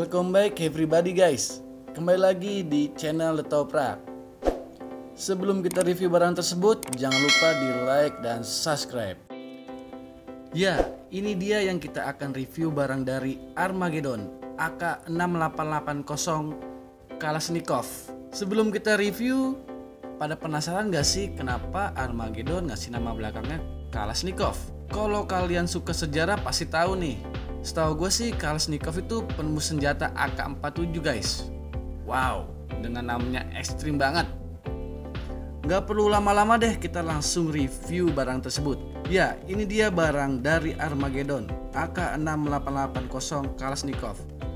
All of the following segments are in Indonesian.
Welcome back everybody guys. Kembali lagi di channel The Toprak. Sebelum kita review barang tersebut, jangan lupa di like dan subscribe. Ya, ini dia yang kita akan review barang dari Armageddon AK6880 Kalashnikov. Sebelum kita review, pada penasaran gak sih kenapa Armageddon ngasih nama belakangnya Kalashnikov? Kalau kalian suka sejarah pasti tahu nih. Setahu gue sih Kalashnikov itu penembus senjata AK-47 guys. Wow, dengan namanya ekstrim banget. Gak perlu lama-lama deh, kita langsung review barang tersebut. Ya, ini dia barang dari Armageddon AK6880 Kalashnikov.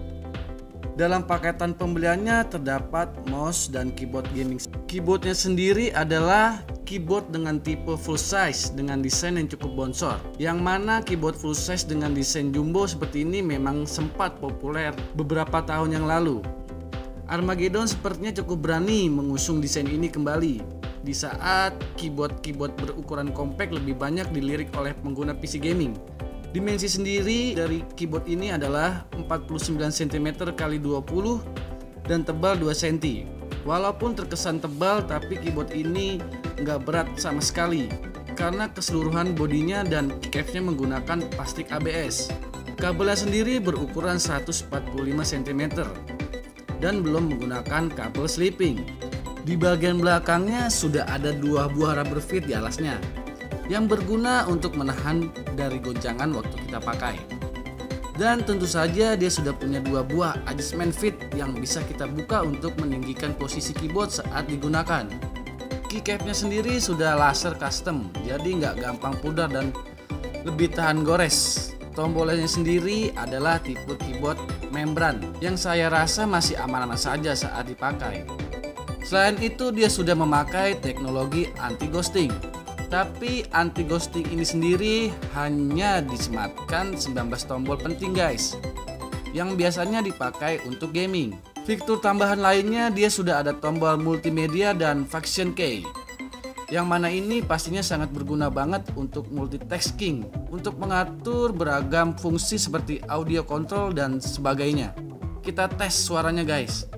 Dalam paketan pembeliannya terdapat mouse dan keyboard gaming. Keyboardnya sendiri adalah keyboard dengan tipe full size dengan desain yang cukup bonsor. Yang mana keyboard full size dengan desain jumbo seperti ini memang sempat populer beberapa tahun yang lalu. Armageddon sepertinya cukup berani mengusung desain ini kembali di saat keyboard berukuran compact lebih banyak dilirik oleh pengguna PC gaming. Dimensi sendiri dari keyboard ini adalah 49 cm x 20 dan tebal 2 cm. Walaupun terkesan tebal, tapi keyboard ini nggak berat sama sekali karena keseluruhan bodinya dan keycapnya menggunakan plastik ABS. Kabelnya sendiri berukuran 145 cm dan belum menggunakan kabel sleeping. Di bagian belakangnya sudah ada 2 buah rubber feet di alasnya yang berguna untuk menahan dari goncangan waktu kita pakai. Dan tentu saja dia sudah punya 2 buah adjustment feet yang bisa kita buka untuk meninggikan posisi keyboard saat digunakan. Keycapnya sendiri sudah laser custom, jadi nggak gampang pudar dan lebih tahan gores. Tombolnya sendiri adalah tipe keyboard membran yang saya rasa masih aman-aman saja saat dipakai. Selain itu dia sudah memakai teknologi anti-ghosting. Tapi anti-ghosting ini sendiri hanya disematkan 19 tombol penting guys, yang biasanya dipakai untuk gaming. Fitur tambahan lainnya dia sudah ada tombol multimedia dan function key, yang mana ini pastinya sangat berguna banget untuk multitasking, untuk mengatur beragam fungsi seperti audio control dan sebagainya. Kita tes suaranya guys.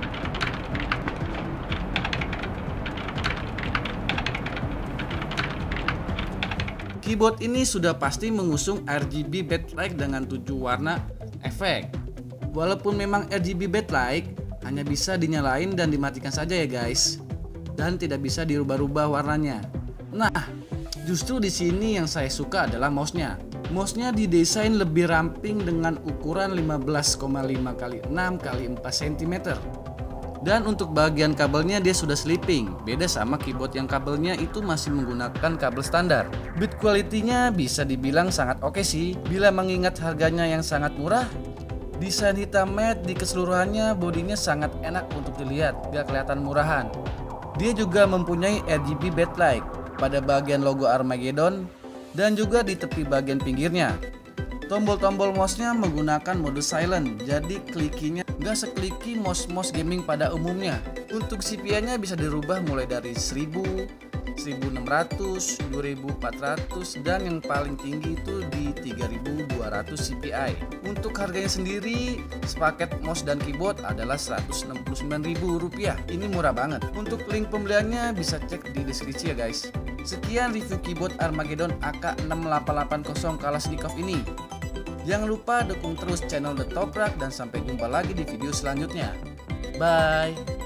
Keyboard ini sudah pasti mengusung RGB backlight dengan 7 warna efek. Walaupun memang RGB backlight hanya bisa dinyalain dan dimatikan saja ya guys, dan tidak bisa dirubah-rubah warnanya. Nah, justru di sini yang saya suka adalah mouse-nya. Mouse-nya didesain lebih ramping dengan ukuran 15,5 x 6 x 4 cm. Dan untuk bagian kabelnya dia sudah sleeping, beda sama keyboard yang kabelnya itu masih menggunakan kabel standar. Build quality-nya bisa dibilang sangat oke sih, bila mengingat harganya yang sangat murah. Desain hitam matte di keseluruhannya, bodinya sangat enak untuk dilihat, gak kelihatan murahan. Dia juga mempunyai RGB backlight pada bagian logo Armageddon dan juga di tepi bagian pinggirnya. Tombol-tombol mouse-nya menggunakan mode silent, jadi klikinya gak sekliki mouse gaming pada umumnya. Untuk CPI-nya bisa dirubah mulai dari 1000, 1600, 2400 dan yang paling tinggi itu di 3200 CPI. Untuk harganya sendiri, sepaket mouse dan keyboard adalah Rp169.000. Ini murah banget. Untuk link pembeliannya bisa cek di deskripsi ya guys. Sekian review keyboard Armageddon AK6880 Kalashnikov ini. Jangan lupa dukung terus channel The Toprak dan sampai jumpa lagi di video selanjutnya. Bye.